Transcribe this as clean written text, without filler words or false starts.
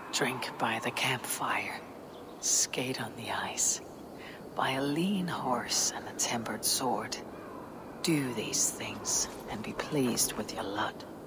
Drink by the campfire, skate on the ice, buy a lean horse and a tempered sword. Do these things and be pleased with your lot.